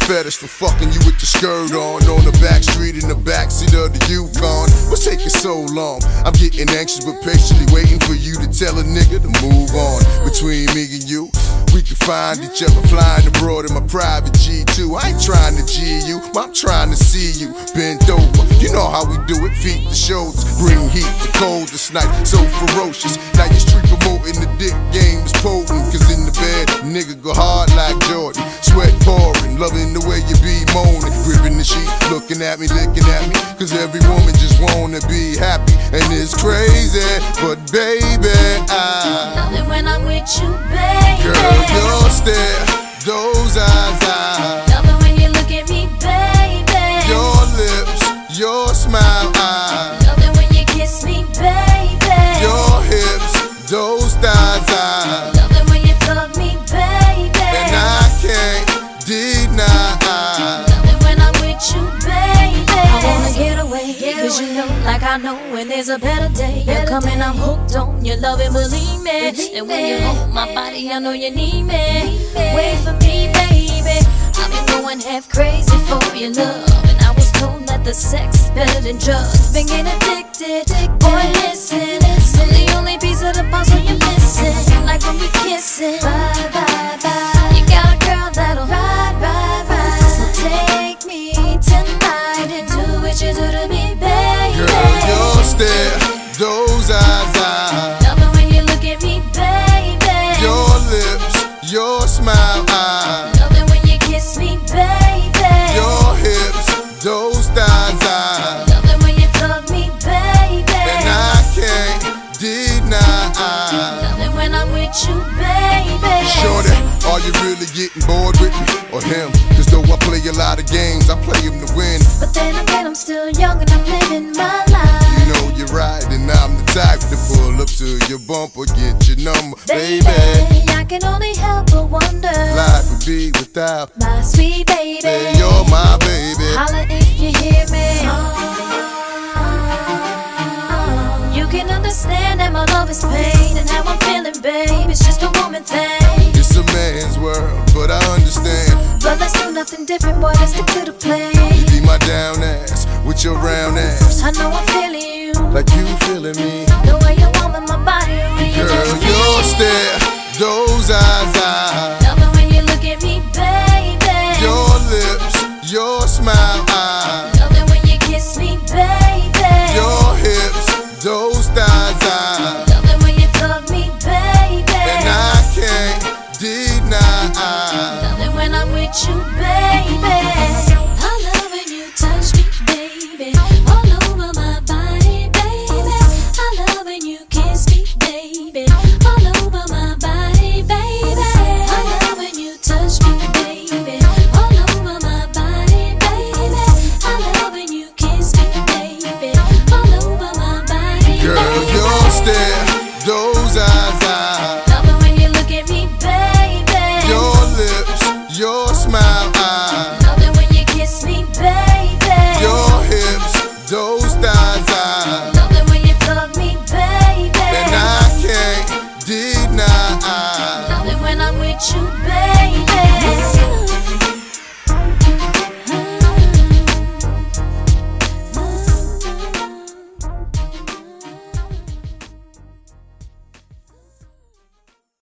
fetish for fucking you with the skirt on the back street in the backseat of the Yukon. What's taking so long? I'm getting anxious but patiently waiting for you to tell a nigga to move on. Between me and you, we can find each other flying abroad in my private G2. I ain't trying to G you, I'm trying to see you bend over. You know how we do it, feet to shoulders, bring heat to cold this night, so ferocious. Now your street promoting the dick game is potent, cause in the bed, nigga go hard like Jordan. Sweat pouring, loving the way you be moaning, gripping the sheet, looking at me, licking at me, cause every woman just wanna be happy, and it's crazy, but baby, I love it when I'm with you, baby. Girl, your stare, those eyes, I love it when you look at me, baby. Your lips, your smile, I love it when you kiss me, baby. Your hips, those thighs, I love it when you fuck me, baby. And I can't deny, love it when I'm with you, baby. I wanna get away, cause you know, like I know when there's a better day. You're coming, I'm hooked on your love and believe me. And when you hold my body, I know you need me. Wait for me, baby. I've been going half crazy for your love, and I was told that the sex is better than drugs. Been getting addicted, boy listen, I'm the only piece of the puzzle you're missing. Like when we kissing, bye, bye, bye. You got a girl that'll ride, ride, ride. So take me tonight and do what you do to me, baby. Girl, your stare, those eyes, I love it when you look at me, baby. Your lips, your smile, I love it when you kiss me, baby. Your hips, those thighs, I love it when you fuck me, baby. And I can't deny, love it when I'm with you, baby. Shorty, are you really getting bored with me or him? Cause though I play a lot of games, I play him to win. But then again, I'm still young and I'm living my life. You know you're right, and I'm the type to pull up to your bumper, get your number, baby. I can only help but wonder Life would be without my sweet baby. Hey, you're my baby. Holla if you hear me. You can understand that my love is pain and how I'm feeling, babe. It's just a woman thing. It's a man's world, but I understand. But let's do nothing different, boy. Let's stick to the plan. You be my down ass with your round ass, I know I'm feeling you, like you feeling me. the way you warm in my body when you Girl, touch me. your stare, those eyes, I love it when you look at me, baby. Your lips, your smile,